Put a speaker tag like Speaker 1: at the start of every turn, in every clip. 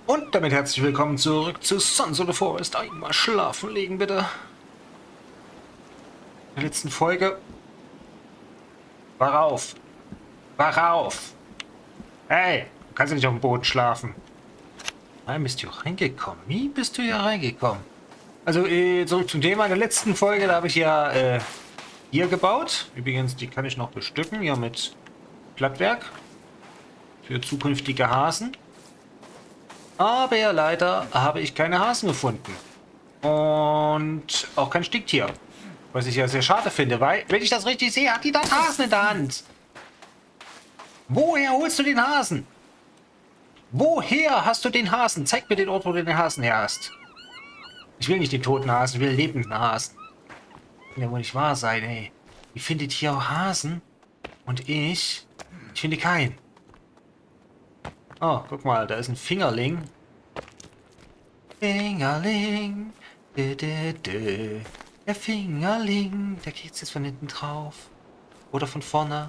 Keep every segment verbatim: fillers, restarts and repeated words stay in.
Speaker 1: Und damit herzlich willkommen zurück zu Sons of the Forest. Einmal schlafen legen, bitte. In der letzten Folge. Wach auf. Wach auf. Hey, du kannst ja nicht auf dem Boden schlafen. Wie bist du reingekommen? Wie bist du hier reingekommen? Also, äh, zurück zum Thema. In der letzten Folge, da habe ich ja äh, hier gebaut. Übrigens, die kann ich noch bestücken. Hier mit Blattwerk. Für zukünftige Hasen. Aber ja, leider habe ich keine Hasen gefunden. Und auch kein Stinktier. Was ich ja sehr schade finde, weil, wenn ich das richtig sehe, hat die da Hasen in der Hand. Woher holst du den Hasen? Woher hast du den Hasen? Zeig mir den Ort, wo du den Hasen her hast. Ich will nicht den toten Hasen, ich will den lebenden Hasen. Kann ja wohl nicht wahr sein, ey. Ihr findet hier auch Hasen. Und ich, ich finde keinen. Oh, guck mal, da ist ein Fingerling. Fingerling. Dö, dö, dö. Der Fingerling. Der kriegt jetzt von hinten drauf. Oder von vorne.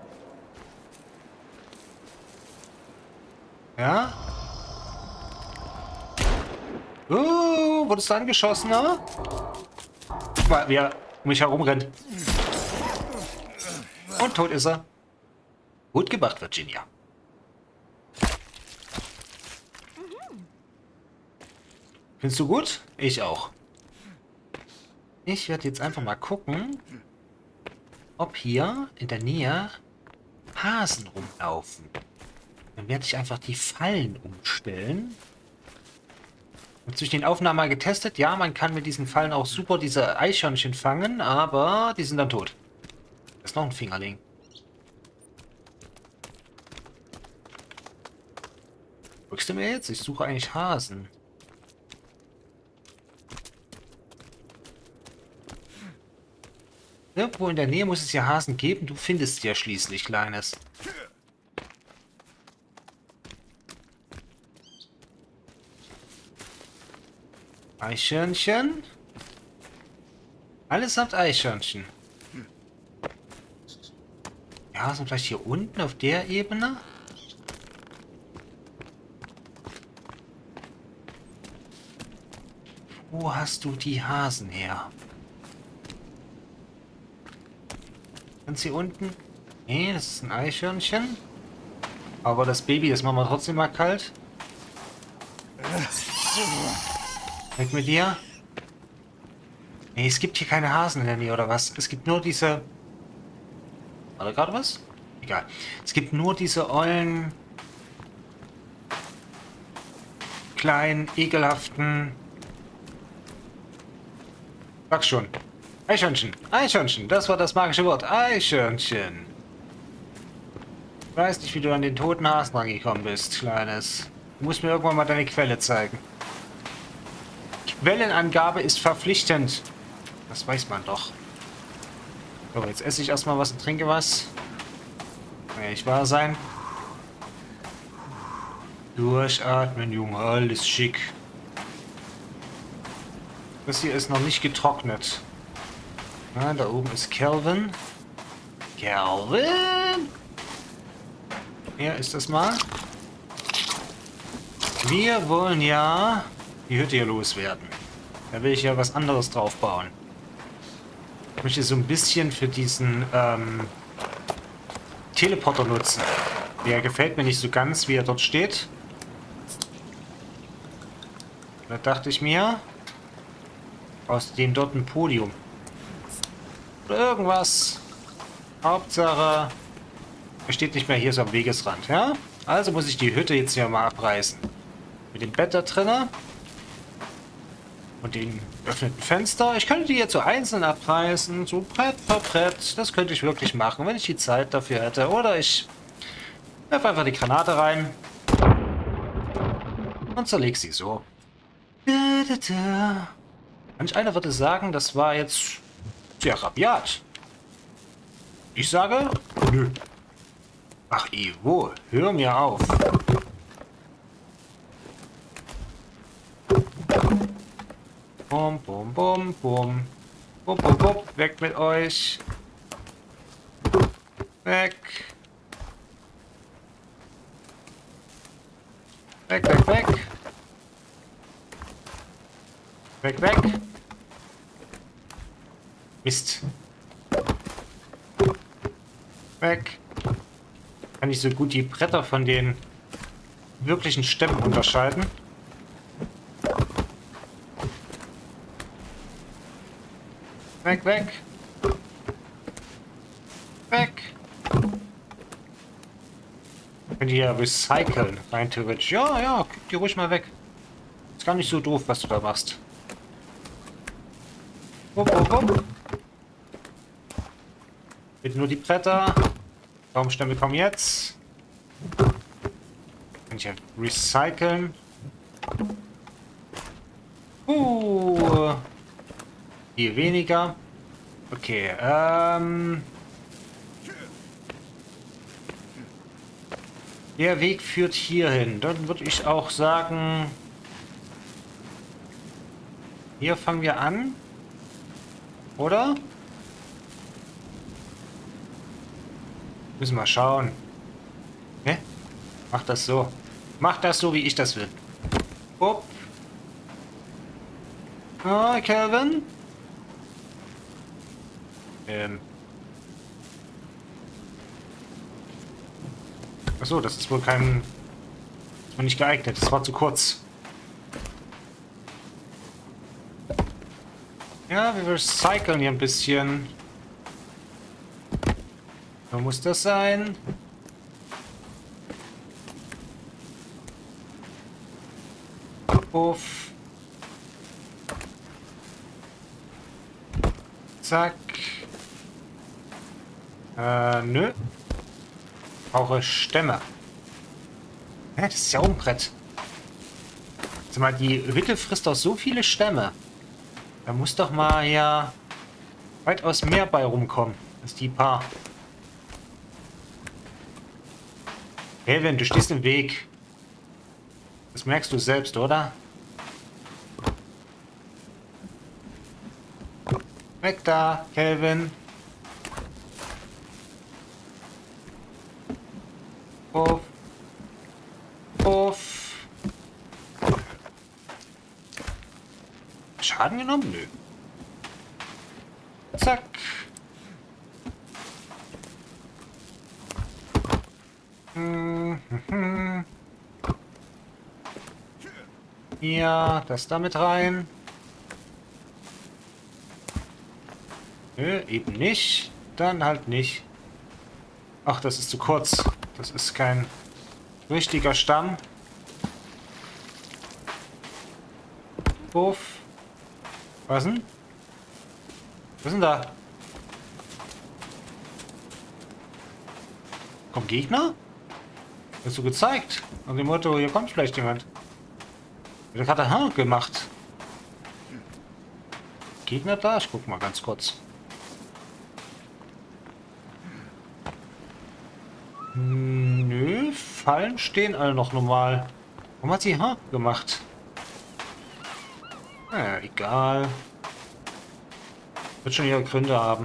Speaker 1: Ja? Uh, wurdest du angeschossen, ne? Guck mal, wie er um mich herum rennt. Und tot ist er. Gut gemacht, Virginia. Findest du gut? Ich auch. Ich werde jetzt einfach mal gucken, ob hier in der Nähe Hasen rumlaufen. Dann werde ich einfach die Fallen umstellen. Ich habe zwischen den Aufnahmen mal getestet. Ja, man kann mit diesen Fallen auch super diese Eichhörnchen fangen, aber die sind dann tot. Das ist noch ein Fingerling. Drückst du mir jetzt? Ich suche eigentlich Hasen. Irgendwo in der Nähe muss es ja Hasen geben. Du findest ja schließlich, Kleines. Eichhörnchen. Allesamt Eichhörnchen. Ja, sind vielleicht hier unten auf der Ebene? Wo hast du die Hasen her? Ganz hier unten? Nee, das ist ein Eichhörnchen. Aber das Baby, das machen wir trotzdem mal kalt. Weg mit dir. Nee, es gibt hier keine Hasen in der Nähe, oder was? Es gibt nur diese... War da gerade was? Egal. Es gibt nur diese ollen... kleinen, ekelhaften... Sag schon. Eichhörnchen. Eichhörnchen. Das war das magische Wort. Eichhörnchen. Ich weiß nicht, wie du an den toten Hasen rangekommen bist, Kleines. Du musst mir irgendwann mal deine Quelle zeigen. Quellenangabe ist verpflichtend. Das weiß man doch. So, jetzt esse ich erstmal was und trinke was. Kann ja nicht wahr sein. Durchatmen, Junge. Alles schick. Das hier ist noch nicht getrocknet. Na, da oben ist Kelvin. Kelvin! Hier ist das mal. Wir wollen ja die Hütte hier loswerden. Da will ich ja was anderes drauf bauen. Ich möchte so ein bisschen für diesen ähm, Teleporter nutzen. Der gefällt mir nicht so ganz, wie er dort steht. Da dachte ich mir, aus dem dort ein Podium. Oder irgendwas. Hauptsache, er steht nicht mehr hier so am Wegesrand, ja? Also muss ich die Hütte jetzt hier mal abreißen. Mit dem Bett da drinnen. Und den geöffneten Fenster. Ich könnte die jetzt so einzeln abreißen. So Brett für Brett. Das könnte ich wirklich machen, wenn ich die Zeit dafür hätte. Oder ich werfe einfach die Granate rein. Und zerleg sie so. Manch einer würde sagen, das war jetzt sehr rabiat. Ich sage, nö. Ach, Ivo, hör mir auf. Bum, bum, bum, bum. Bum, bum, bum. Weg mit euch. Weg. Weg, weg, weg. Weg, weg. Mist. Weg. Kann ich so gut die Bretter von den wirklichen Stämmen unterscheiden. Weg, weg. Weg. Könnt ihr ja recyceln, rein theoretisch. Ja, ja, guck die ruhig mal weg. Ist gar nicht so doof, was du da machst. Wupp, wupp, wupp. Bitte nur die Bretter. Baumstämme kommen jetzt. Kann ich ja recyceln. Uh. Hier weniger. Okay, ähm. Der Weg führt hierhin. Dann würde ich auch sagen, hier fangen wir an. Oder? Müssen wir schauen. Hä? Mach das so. Mach das so, wie ich das will. Upp. Ah, Calvin. Ähm. Achso, das ist wohl kein... Das war nicht geeignet. Das war zu kurz. Ja, wir recyceln hier ein bisschen. So muss das sein. Puff. Zack. Äh, nö. Brauche Stämme. Ja, das ist ja auch ein Brett. Sag mal, die Hütte frisst doch so viele Stämme. Da muss doch mal ja weitaus mehr bei rumkommen, als die paar. Kelvin, du stehst im Weg. Das merkst du selbst, oder? Weg da, Kelvin. Puff. Puff. Schaden genommen? Nö. Zack. Ja, das damit rein. Nö, eben nicht. Dann halt nicht. Ach, das ist zu kurz. Das ist kein richtiger Stamm. Puff. Was denn? Was ist denn da? Kommt Gegner? Hast du gezeigt? Nach dem Motto, hier kommt vielleicht jemand. Der hat er Hand gemacht. Gegner da? Ich guck mal ganz kurz. Nö, Fallen stehen alle noch normal. Warum hat sie Haar gemacht? Naja, egal. Wird schon ihre Gründe haben.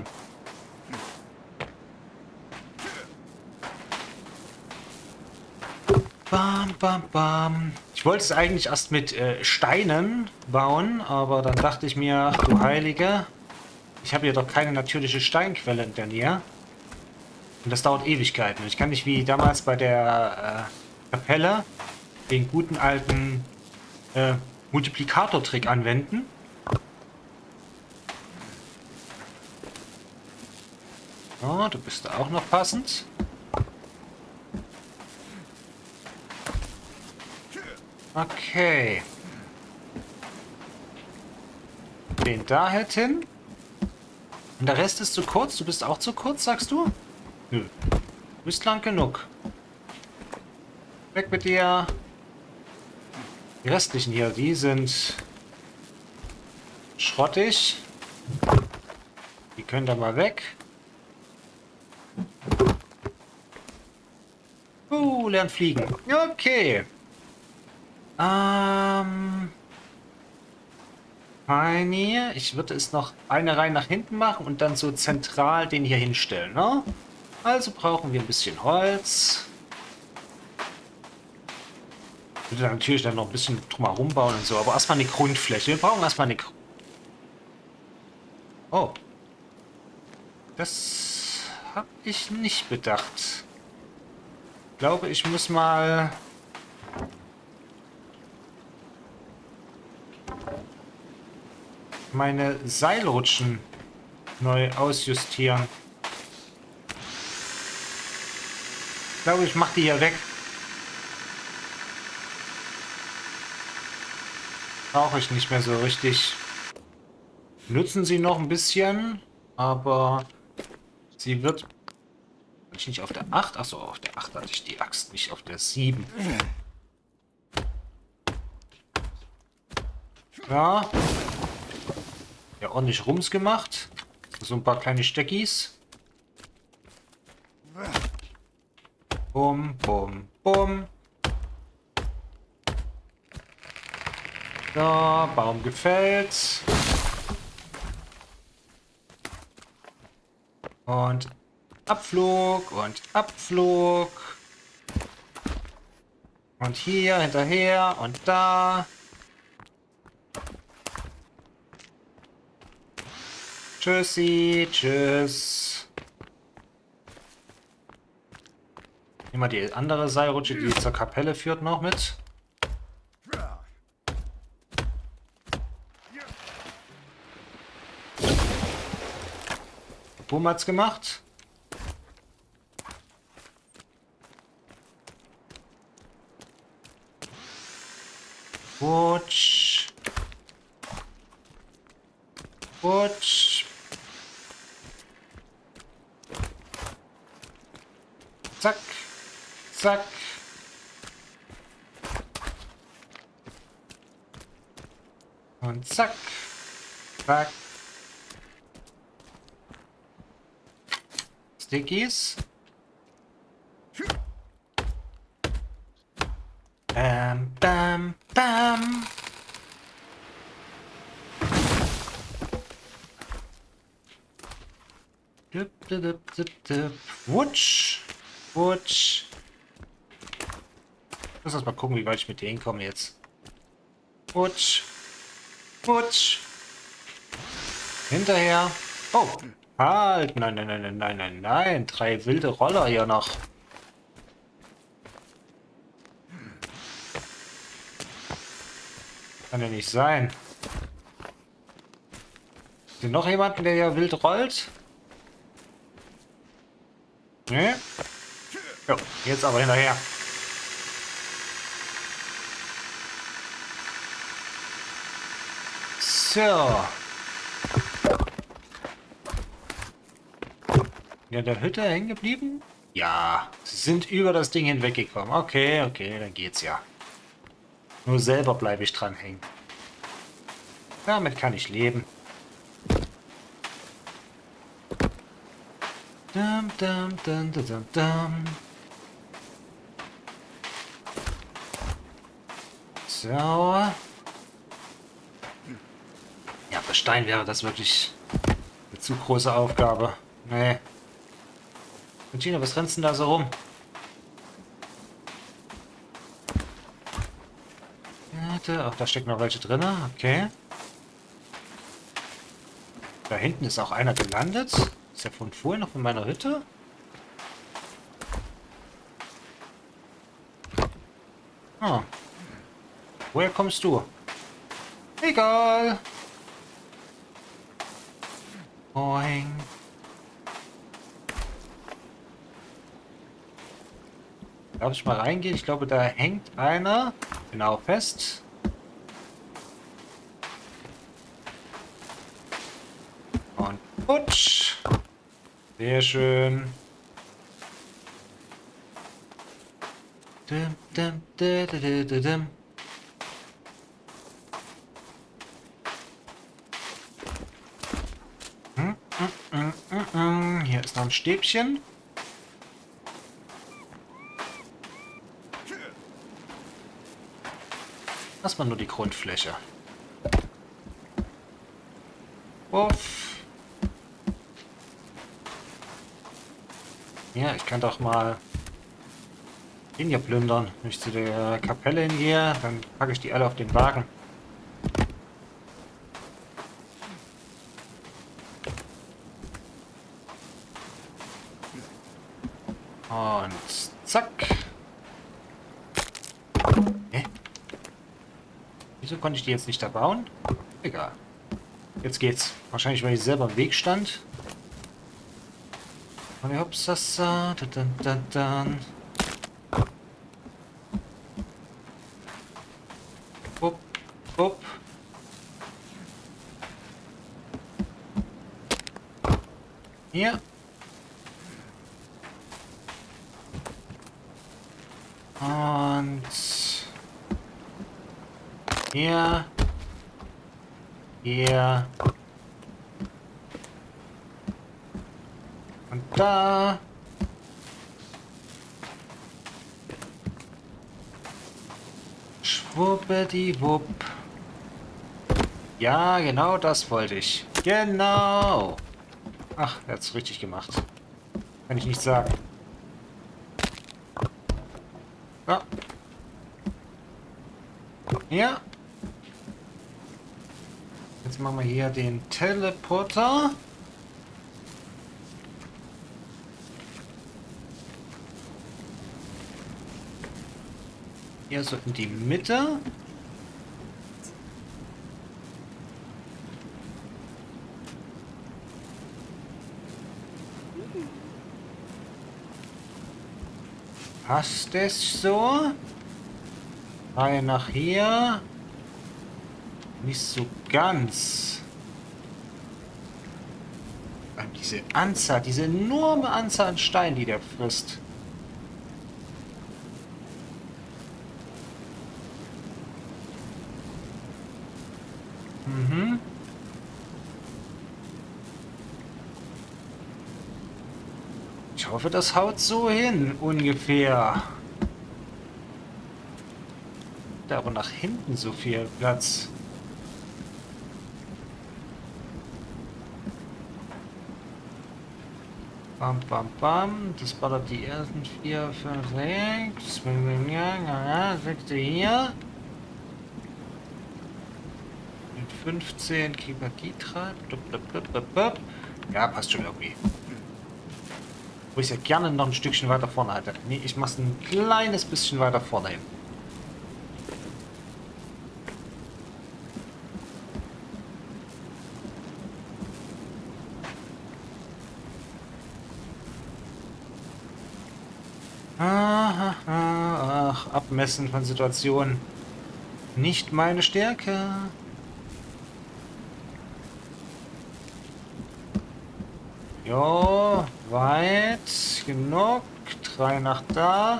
Speaker 1: Bam, bam, bam. Ich wollte es eigentlich erst mit äh, Steinen bauen, aber dann dachte ich mir, ach du Heilige, ich habe hier doch keine natürliche Steinquelle in der Nähe. Und das dauert Ewigkeiten. Ich kann nicht wie damals bei der äh, Kapelle den guten alten äh, Multiplikator-Trick anwenden. Oh, du bist auch noch passend. Okay. Den da halt hin. Und der Rest ist zu kurz. Du bist auch zu kurz, sagst du? Nö. Du bist lang genug. Weg mit dir. Die restlichen hier, die sind schrottig. Die können da mal weg. Uh, lernen fliegen. Okay. Ähm. Pioneer. Ich würde es noch eine Reihe nach hinten machen und dann so zentral den hier hinstellen, ne? Also brauchen wir ein bisschen Holz. Ich würde natürlich dann noch ein bisschen drumherum bauen und so, aber erstmal eine Grundfläche. Wir brauchen erstmal eine... Gr oh. Das habe ich nicht bedacht. Ich glaube, ich muss mal... meine Seilrutschen neu ausjustieren. Ich glaube, ich mache die hier weg. Brauche ich nicht mehr so richtig. Nutzen sie noch ein bisschen, aber sie wird... Hatte ich nicht auf der acht? Achso, auf der acht hatte ich die Axt, nicht auf der sieben. Ja. Ja, ordentlich Rums gemacht. So ein paar kleine Steckis. Bum, bum, bum. So, Baum gefällt. Und Abflug und Abflug. Und hier hinterher und da. Tschüssi, tschüss. Nehmen wir die andere Seilrutsche, die zur Kapelle führt, noch mit. Boom hat's gemacht. Rutsch. Rutsch. Zack. Zack. Und zack. Zack. Stickies. Bam, bam, bam. Dup, dup, dup, dup, dup. Wutsch. Wutsch. Ich muss erst mal gucken, wie weit ich mit denen komme jetzt. Wutsch. Wutsch. Hinterher. Oh. Halt. Nein, nein, nein, nein, nein, nein, nein. Drei wilde Roller hier noch. Kann ja nicht sein. Ist hier noch jemanden, der hier wild rollt? Ne? Jo, jetzt aber hinterher. So. Ja, der Hütte hängen geblieben? Ja, sie sind über das Ding hinweggekommen. Okay, okay, dann geht's ja. Nur selber bleibe ich dran hängen. Damit kann ich leben. Dum, dum, dum, dum, dum, dum. So. Ja, für Stein wäre das wirklich eine zu große Aufgabe. Nee. Und Gina, was rennst du denn da so rum? Ach, da stecken noch welche drin. Okay. Da hinten ist auch einer gelandet. Ist der von vorhin noch in meiner Hütte? Ah. Woher kommst du? Egal. Boing. Darf ich mal reingehen? Ich glaube, da hängt einer. Genau, fest. Und putsch. Sehr schön. Dum, dum, dum, dum, dum, dum. Hm, hm, hm, hm, hm. Hier ist noch ein Stäbchen. Erstmal nur die Grundfläche. Uff. Ja, ich kann doch mal Den hier plündern. Wenn ich zu der Kapelle hingehe, dann packe ich die alle auf den Wagen. Und zack. Hä? Wieso konnte ich die jetzt nicht da bauen? Egal. Jetzt geht's. Wahrscheinlich, weil ich selber im Weg stand. Und hops, das dann, dann, dann. Upp, upp. Hier. Und hier. Hier. Und da. Schwuppdiwupp. Ja, genau das wollte ich. Genau. Ach, er hat es richtig gemacht. Kann ich nicht sagen. Ja. Ja. Jetzt machen wir hier den Teleporter. Hier so in die Mitte. Passt es so? Reihe nach hier. Nicht so ganz. Diese Anzahl, diese enorme Anzahl an Steinen, die der frisst. Mhm. Ich hoffe, das haut so hin, ungefähr. Da aber nach hinten so viel Platz. Bam, bam, bam. Das ballert die ersten vier, fünf, sechs. Sechste hier. Mit fünfzehn kriegen wir die dran. Ja, passt schon irgendwie. Wo ich ja gerne noch ein Stückchen weiter vorne hatte. Nee, ich mach's ein kleines bisschen weiter vorne hin. Ach, Abmessen von Situationen. Nicht meine Stärke. Jo, weit genug. Drei nach da.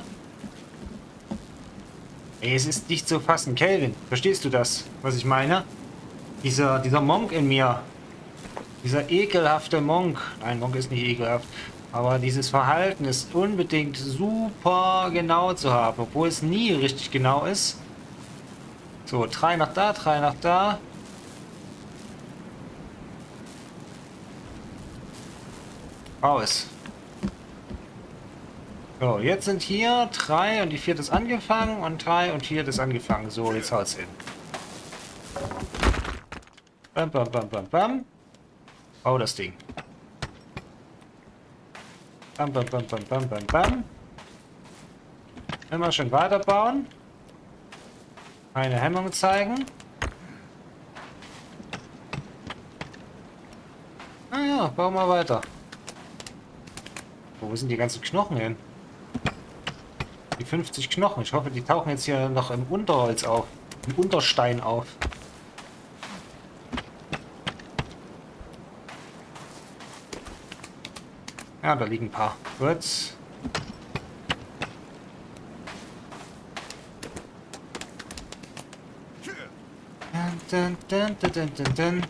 Speaker 1: Ey, es ist nicht zu fassen. Kelvin, verstehst du das, was ich meine? Dieser, dieser Monk in mir. Dieser ekelhafte Monk. Nein, Monk ist nicht ekelhaft. Aber dieses Verhalten ist unbedingt super genau zu haben, obwohl es nie richtig genau ist. So, drei nach da, drei nach da. Aus. So, jetzt sind hier drei und die vierte ist angefangen und drei und vier ist angefangen. So, jetzt haut's hin. Bam, bam, bam, bam, bam. Bau das Ding. Bam, bam, bam, bam, bam, bam, bam. Immer schön weiterbauen. Keine Hemmung zeigen. Ah ja, bauen wir weiter. Wo sind die ganzen Knochen hin? Die fünfzig Knochen. Ich hoffe, die tauchen jetzt hier noch im Unterholz auf. Im Unterstein auf. Ja, da liegen ein paar. Gut. Dun, dun, dun, dun, dun, dun.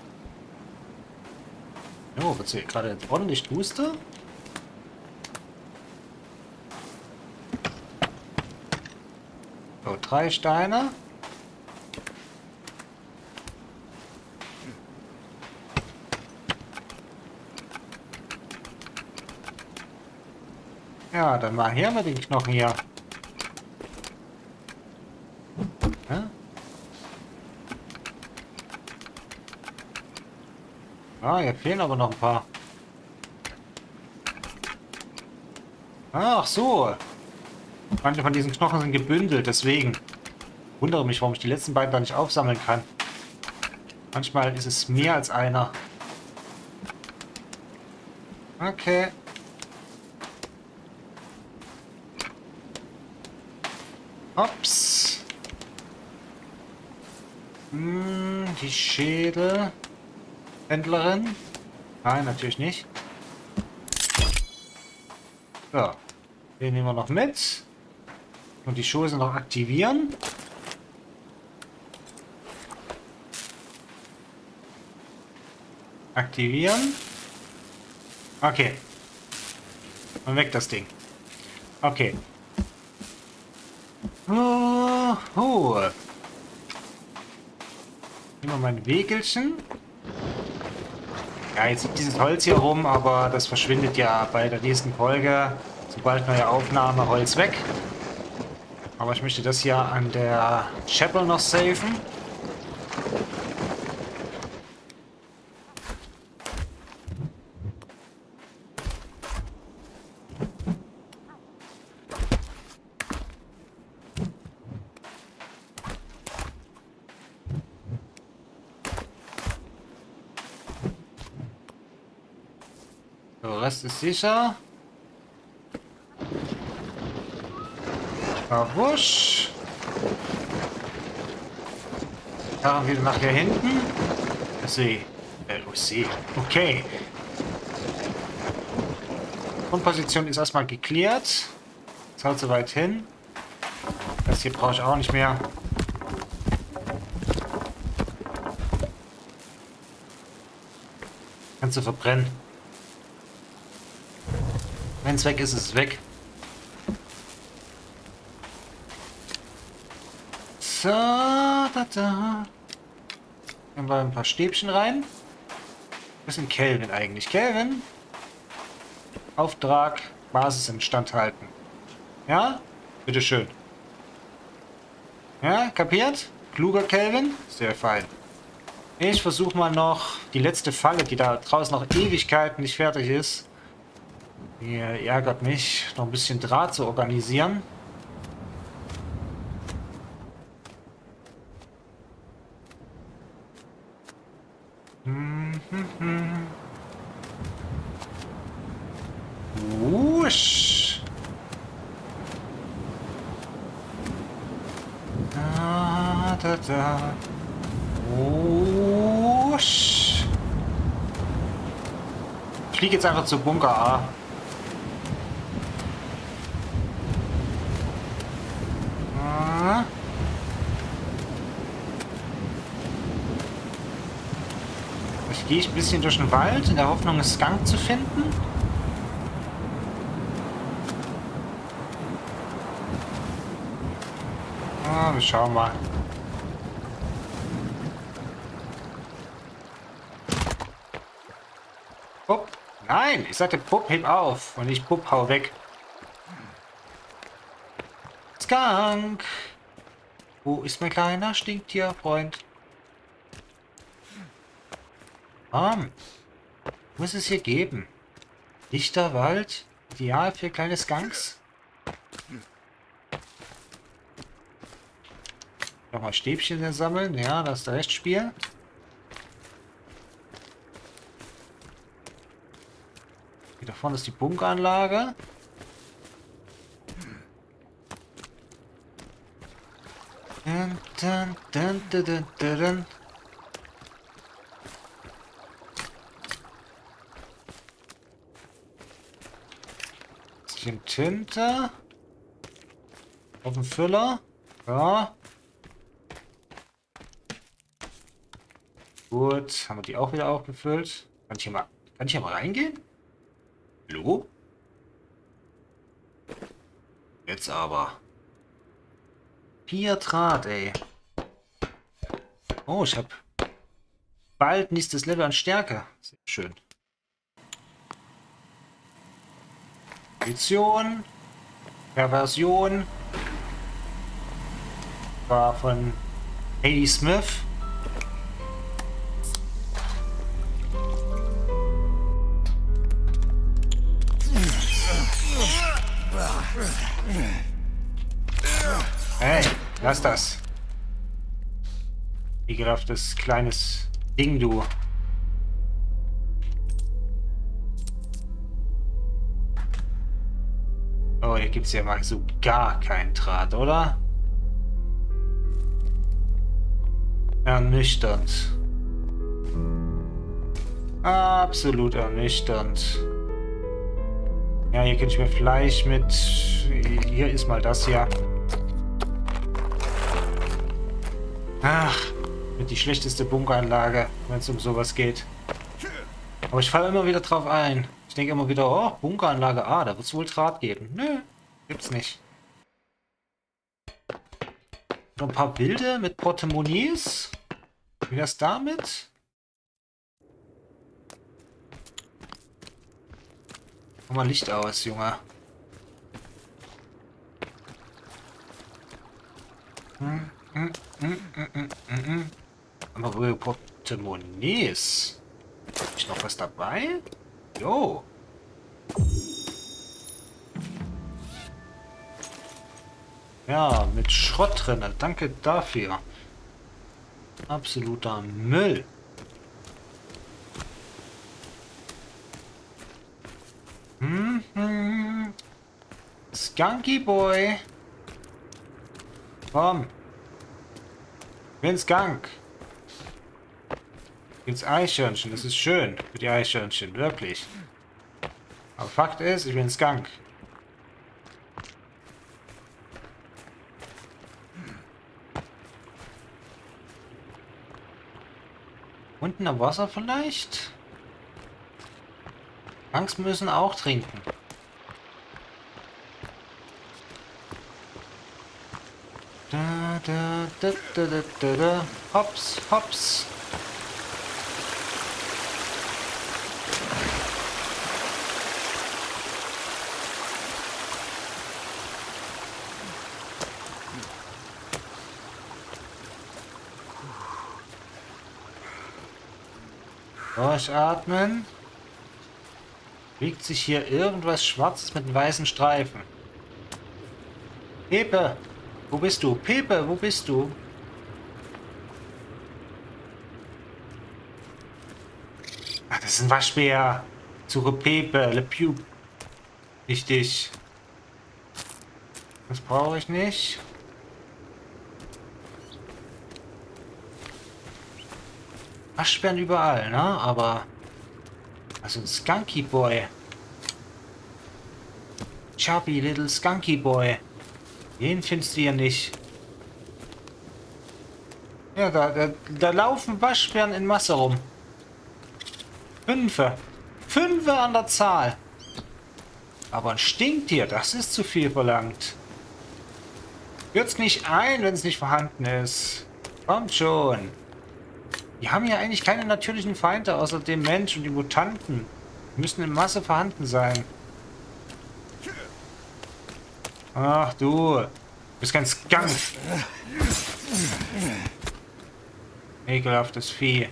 Speaker 1: Oh, wird's hier gerade ordentlich duster? So, drei Steine. Ja, dann mal her mit den Knochen hier. Ah, hier fehlen aber noch ein paar. Ach so. Manche von diesen Knochen sind gebündelt, deswegen. Ich wundere mich, warum ich die letzten beiden da nicht aufsammeln kann. Manchmal ist es mehr als einer. Okay. Ups. Hm, die Schädel. Händlerin? Nein, natürlich nicht. So. Den nehmen wir noch mit. Und die Schuhe noch aktivieren. Aktivieren. Okay. Und weg das Ding. Okay. Oh, oh. Nehmen wir mein Wägelchen. Ja, jetzt liegt dieses Holz hier rum, aber das verschwindet ja bei der nächsten Folge. Sobald neue Aufnahme, Holz weg. Aber ich möchte das hier an der Chapel noch safen. Der Rest ist sicher. Na wusch. Fahren wir nach hier hinten. See. Äh, oh, See. Okay. Grundposition ist erstmal geklärt. Das haut soweit hin. Das hier brauche ich auch nicht mehr. Kannst du verbrennen. Wenn es weg ist, ist es weg. So, da, da. Nehmen wir ein paar Stäbchen rein. Was ist denn Kelvin eigentlich? Kelvin? Auftrag, Basis instand halten. Ja? Bitteschön. Ja, kapiert? Kluger Kelvin? Sehr fein. Ich versuche mal noch die letzte Falle, die da draußen noch Ewigkeiten nicht fertig ist. Die ärgert mich, noch ein bisschen Draht zu organisieren. Wusch. Da, da, da. Wusch. Ich fliege jetzt einfach zur Bunker A. Ah. Ich gehe ein bisschen durch den Wald in der Hoffnung, einen Skunk zu finden. Ah, wir schauen mal. Pup. Nein, ich sagte Pup, heb auf. Und nicht Pup, hau weg. Skunk. Wo ist mein kleiner Stinktierfreund? Komm. Muss es hier geben. Dichter Wald. Ideal für kleine Skunks. Nochmal Stäbchen sammeln. Ja, das ist das Restspiel. Hier da vorne ist die Bunkeranlage. Dun, dun, dun, dun, dun, dun. Bisschen Tinte. Auf dem Füller. Ja. Gut, haben wir die auch wieder aufgefüllt. Kann ich hier mal, kann ich hier mal reingehen? Hallo? Jetzt aber. Vier Draht, ey. Oh, ich habe bald nächstes Level an Stärke. Sehr schön. Edition. Perversion. War von Hedy Smith. Lass das. Ekelhaftes kleines Ding, du. Oh, hier gibt es ja mal so gar keinen Draht, oder? Ernüchternd. Absolut ernüchternd. Ja, hier kann ich mir Fleisch mit... Hier ist mal das hier. Ach, mit die schlechteste Bunkeranlage, wenn es um sowas geht. Aber ich falle immer wieder drauf ein. Ich denke immer wieder, oh, Bunkeranlage, ah, da wird es wohl Draht geben. Nö, gibt's nicht. Noch ein paar Bilder mit Portemonnaies. Wie wär's damit? Mach mal Licht aus, Junge. Hm, hm, hm, hm, hm, hm, hm. Aber wohl Portemonnaies. Ist noch was dabei? Jo. Ja, mit Schrott drin. Danke dafür. Absoluter Müll. Hm, hm. Skunky Boy. Komm. Ich bin Skunk. Gibt's Eichhörnchen. Das ist schön für die Eichhörnchen. Wirklich. Aber Fakt ist, ich bin Skunk. Unten am Wasser vielleicht? Skunks müssen auch trinken. Da, da, da, da, da, da, da. Hops, hops. Durchatmen. Biegt sich hier irgendwas Schwarzes mit einem weißen Streifen. Pepe, wo bist du? Pepe, wo bist du? Ach, das ist ein Waschbär. Suche Pepe, Le Pew. Richtig. Das brauche ich nicht. Waschbären überall, ne? Aber... Also ein Skunky Boy. Chubby little Skunky Boy. Den findest du hier nicht. Ja, da, da, da laufen Waschbären in Masse rum. Fünfe. Fünfe an der Zahl. Aber ein Stinktier, das ist zu viel verlangt. Hört's nicht ein, wenn es nicht vorhanden ist. Kommt schon. Die haben ja eigentlich keine natürlichen Feinde, außer dem Mensch und die Mutanten. Die müssen in Masse vorhanden sein. Ach du, du bist ganz Skunk. Ekelhaftes Vieh.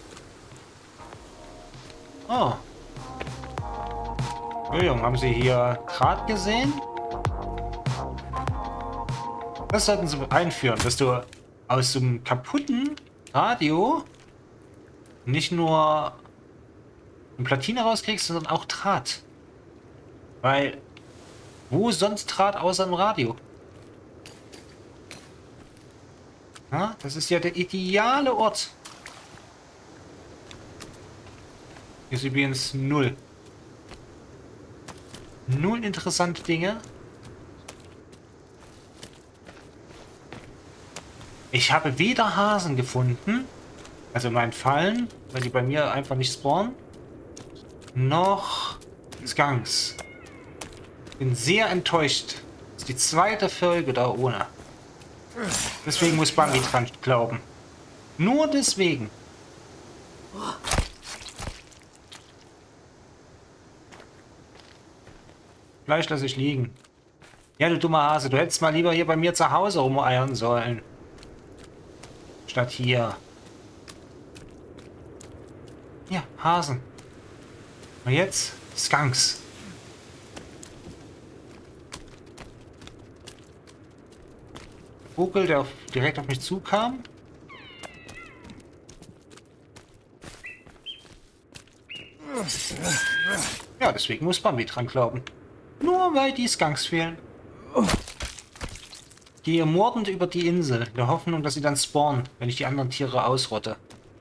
Speaker 1: Oh. Entschuldigung, haben Sie hier Draht gesehen? Das sollten Sie einführen, dass du aus so einem kaputten Radio nicht nur eine Platine rauskriegst, sondern auch Draht. Weil, wo sonst Draht außer im Radio? Ja, das ist ja der ideale Ort. Hier ist übrigens null. Null interessante Dinge. Ich habe weder Hasen gefunden, also in meinen Fallen, weil die bei mir einfach nicht spawnen, noch Skunks. Bin sehr enttäuscht. Das ist die zweite Folge da ohne. Deswegen muss Bambi dran glauben. Nur deswegen. Fleisch lasse ich liegen. Ja, du dummer Hase, du hättest mal lieber hier bei mir zu Hause rumeiern sollen. Statt hier. Ja, Hasen. Und jetzt Skunks. Vogel, der auf, direkt auf mich zukam. Ja, deswegen muss Bambi dran glauben. Nur weil die Skunks fehlen. Gehe mordend über die Insel, in der Hoffnung, dass sie dann spawnen, wenn ich die anderen Tiere ausrotte.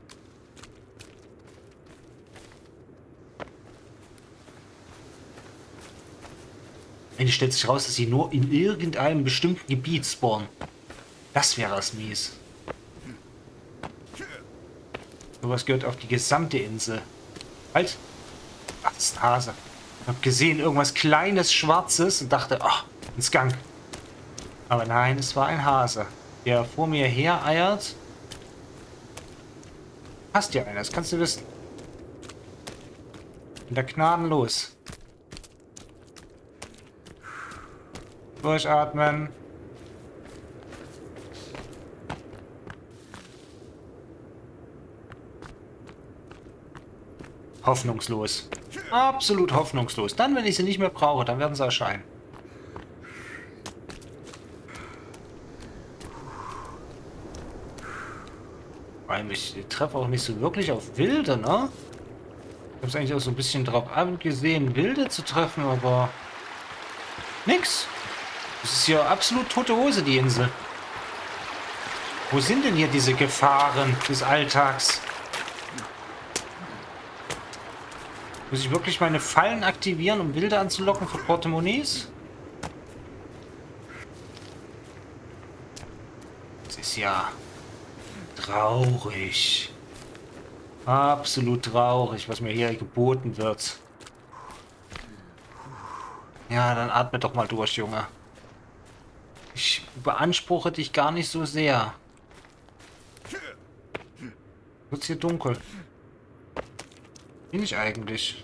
Speaker 1: Wenn stellt sich raus, dass sie nur in irgendeinem bestimmten Gebiet spawnen. Das wäre es mies. Sowas gehört auf die gesamte Insel. Halt! Ach, das ist ein Hase. Ich habe gesehen, irgendwas Kleines, Schwarzes und dachte, ach, ein Skunk. Aber nein, es war ein Hase, der vor mir her eiert. Passt ja einer, das kannst du wissen. Bin da gnadenlos. Durchatmen. Hoffnungslos. Absolut hoffnungslos. Dann, wenn ich sie nicht mehr brauche, dann werden sie erscheinen. Weil ich treffe auch nicht so wirklich auf Wilde, ne? Ich habe es eigentlich auch so ein bisschen drauf abgesehen, Wilde zu treffen, aber nix. Das ist hier absolut tote Hose, die Insel. Wo sind denn hier diese Gefahren des Alltags? Muss ich wirklich meine Fallen aktivieren, um Wilde anzulocken für Portemonnaies? Das ist ja traurig. Absolut traurig, was mir hier geboten wird. Ja, dann atme doch mal durch, Junge. Ich beanspruche dich gar nicht so sehr. Wird's hier dunkel? Bin ich eigentlich?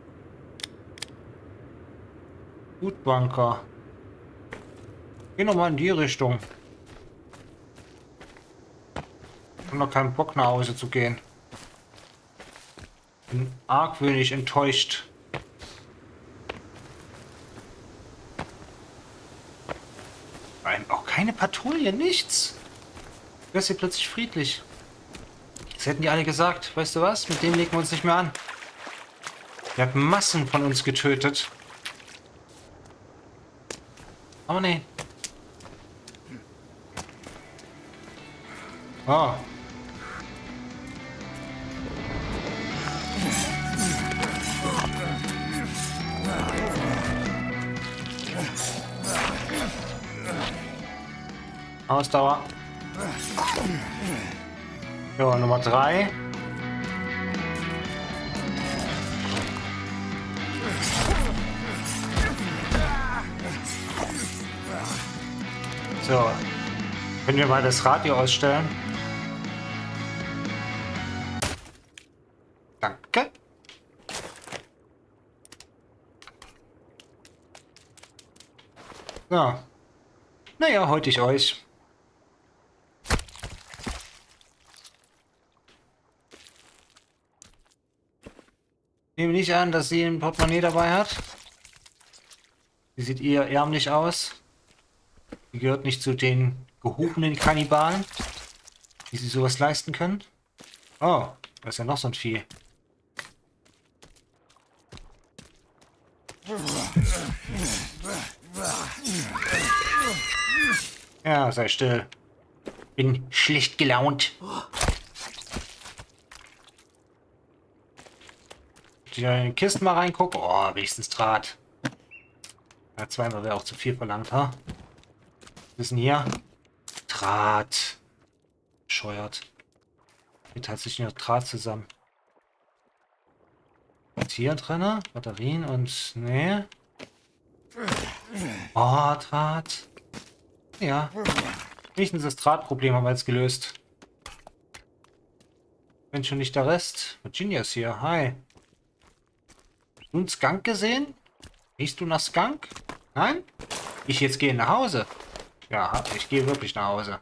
Speaker 1: Gut, Bunker. Geh noch mal in die Richtung. Ich habe noch keinen Bock, nach Hause zu gehen. Bin argwöhnisch enttäuscht. Auch keine Patrouille, nichts. Das ist hier plötzlich friedlich. Das hätten die alle gesagt. Weißt du was? Mit dem legen wir uns nicht mehr an. Der hat Massen von uns getötet. Aber nee. Oh. Ausdauer. Ja, Nummer drei. So. Können wir mal das Radio ausstellen? Danke. So. Naja, heute ich euch. Ich nehme nicht an, dass sie ein Portemonnaie dabei hat. Sie sieht eher ärmlich aus. Sie gehört nicht zu den gehobenen Kannibalen, die sich sowas leisten können. Oh, da ist ja noch so ein Vieh. Ja, sei still. Bin schlecht gelaunt. Ich in die Kisten mal reingucken. Oh, wenigstens Draht. Ja, zweimal wäre auch zu viel verlangt, ha? Was ist denn hier? Draht. Bescheuert. Hier tatsächlich noch Draht zusammen. Und hier drin? Batterien und... Nee. Oh, Draht. Ja. Wenigstens das Drahtproblem haben wir jetzt gelöst. Wenn schon nicht der Rest. Virginia ist hier. Hi. Hast du einen Skunk gesehen? Riechst du nach Skunk? Nein? Ich jetzt gehe nach Hause. Ja, ich gehe wirklich nach Hause.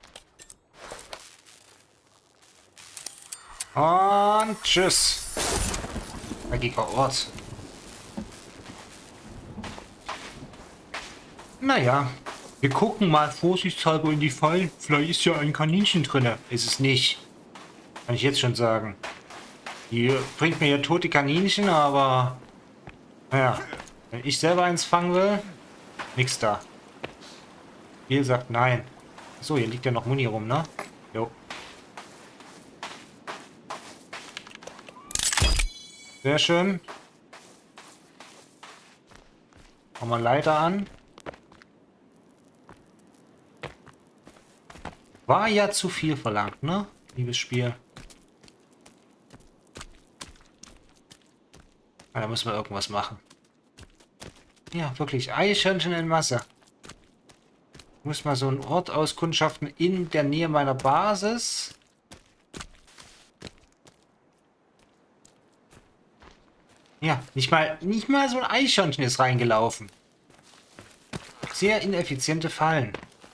Speaker 1: Und tschüss. Dreckiger Ort. Naja. Wir gucken mal vorsichtshalber in die Fallen. Vielleicht ist ja ein Kaninchen drin. Ist es nicht. Kann ich jetzt schon sagen. Die bringt mir ja tote Kaninchen, aber... Naja, wenn ich selber eins fangen will, nix da. Spiel sagt nein. So, hier liegt ja noch Muni rum, ne? Jo. Sehr schön. Machen wir Leiter an. War ja zu viel verlangt, ne? Liebes Spiel. Ah, da müssen wir irgendwas machen. Ja, wirklich. Eichhörnchen in Masse. Ich muss mal so einen Ort auskundschaften in der Nähe meiner Basis. Ja, nicht mal, nicht mal so ein Eichhörnchen ist reingelaufen. Sehr ineffiziente Fallen.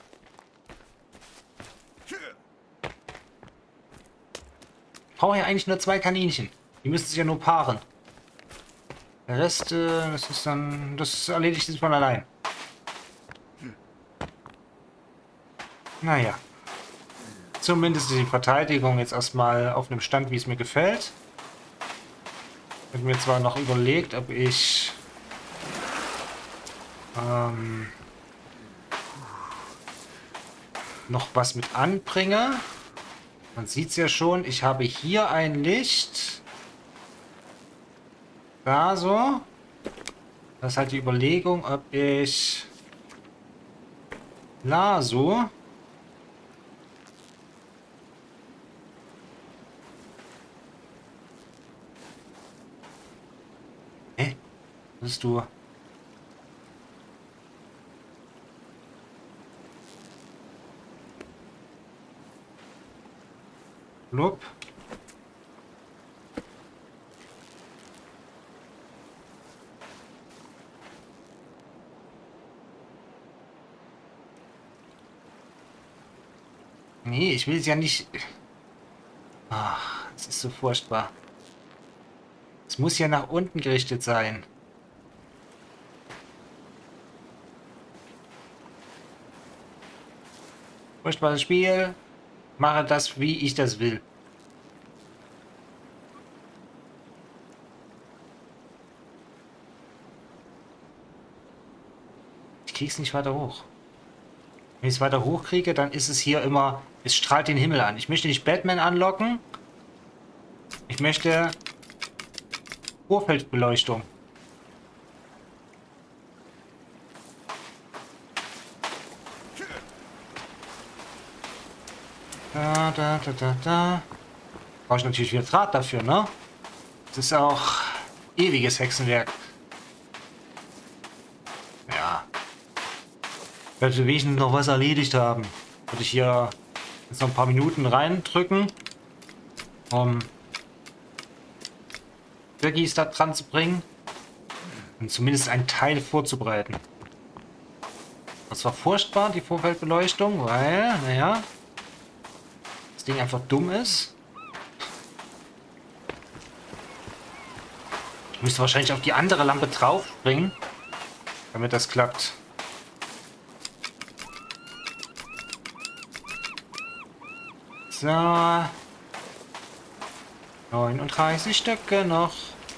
Speaker 1: Ich brauche ja eigentlich nur zwei Kaninchen. Die müssen sich ja nur paaren. Der Rest, äh, das ist dann, das erledigt sich von allein. Naja. Zumindest ist die Verteidigung jetzt erstmal auf einem Stand, wie es mir gefällt. Ich habe mir zwar noch überlegt, ob ich ähm, noch was mit anbringe. Man sieht es ja schon, ich habe hier ein Licht. Da so. Das ist halt die Überlegung, ob ich La so. Hä? Was bist du? Blub. Nee, ich will es ja nicht... Ach, es ist so furchtbar. Es muss ja nach unten gerichtet sein. Furchtbares Spiel. Mache das, wie ich das will. Ich krieg's nicht weiter hoch. Wenn ich es weiter hoch kriege, dann ist es hier immer... Es strahlt den Himmel an. Ich möchte nicht Batman anlocken. Ich möchte... Vorfeldbeleuchtung. Da, da, da, da, da. Brauche ich natürlich wieder Draht dafür, ne? Das ist auch ewiges Hexenwerk. Ja. Wenn wir wenigstens noch was erledigt haben, würde ich hier jetzt noch ein paar Minuten reindrücken, um Birgis da dran zu bringen und zumindest einen Teil vorzubereiten. Das war furchtbar, die Vorfeldbeleuchtung, weil, naja, das Ding einfach dumm ist. Ich müsste wahrscheinlich auf die andere Lampe drauf springen, damit das klappt. So. neununddreißig Stücke noch.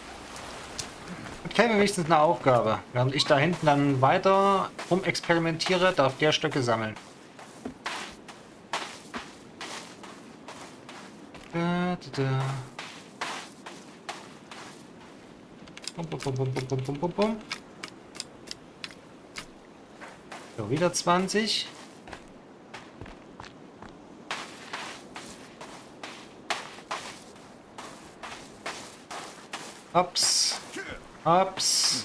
Speaker 1: Okay, wenigstens eine Aufgabe. Während ich da hinten dann weiter rumexperimentiere, darf der Stöcke sammeln. Da, da, da. Bum, bum, bum, bum, bum, bum, bum, bum. So, wieder zwanzig. Ups. Ups.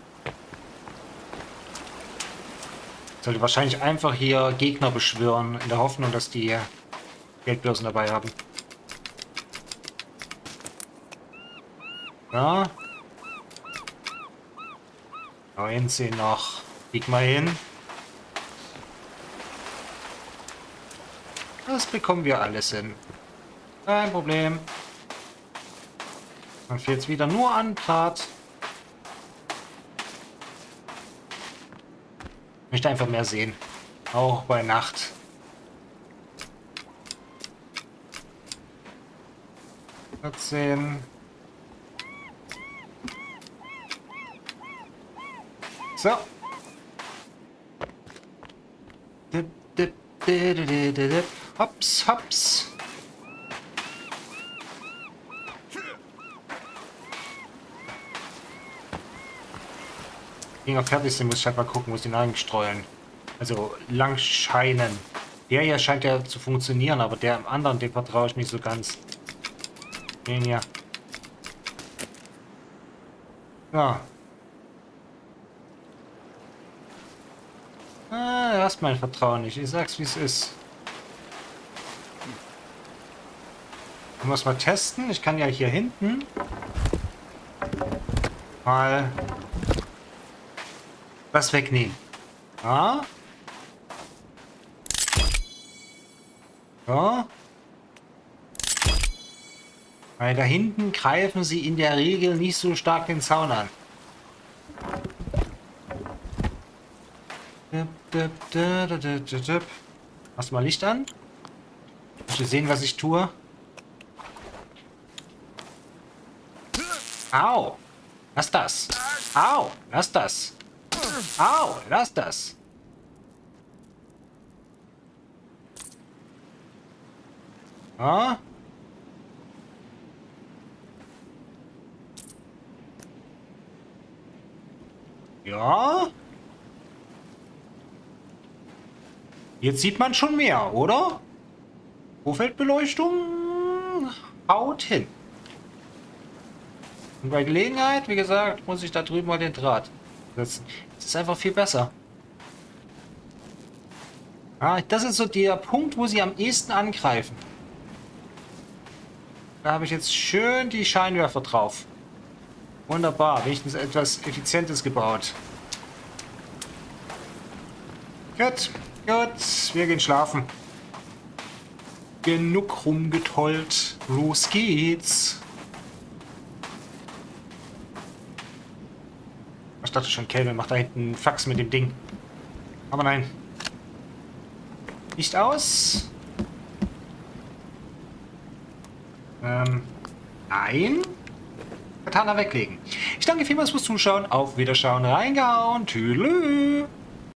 Speaker 1: Sollte wahrscheinlich einfach hier Gegner beschwören, in der Hoffnung, dass die Geldbörsen dabei haben. Ja. neunzehn noch. Krieg mal hin. Das bekommen wir alles hin. Kein Problem. Dann fehlt es wieder nur an Draht. Ich möchte einfach mehr sehen. Auch bei Nacht. vierzehn. So. Dip, dip, dip, dip, dip, dip. Hops, hops. Dinger fertig sind, muss ich halt mal gucken, wo sie lang streuen. Also lang scheinen. Der hier scheint ja zu funktionieren, aber der im anderen, dem vertraue ich nicht so ganz. Den hier. Ja. Ah, er hast mein Vertrauen nicht. Ich sag's, wie es ist. Ich muss mal testen. Ich kann ja hier hinten mal was wegnehmen. Ja. So. Weil da hinten greifen sie in der Regel nicht so stark den Zaun an. Machst du mal Licht an? Möchtest du sehen, was ich tue? Au! Lass das! Au! Lass das! Au! Lass das! Ah? Ja? Jetzt sieht man schon mehr, oder? Vorfeldbeleuchtung haut hin. Und bei Gelegenheit, wie gesagt, muss ich da drüben mal den Draht setzen. Das ist einfach viel besser. Ah, das ist so der Punkt, wo sie am ehesten angreifen. Da habe ich jetzt schön die Scheinwerfer drauf. Wunderbar, wenigstens etwas Effizientes gebaut. Gut, gut, wir gehen schlafen. Genug rumgetollt. Los geht's. Ich dachte schon, Kelvin macht da hinten einen Fax mit dem Ding. Aber nein. Licht aus. Ähm, nein. Katana weglegen. Ich danke vielmals fürs Zuschauen. Auf Wiederschauen. Reingehauen. Tschüss.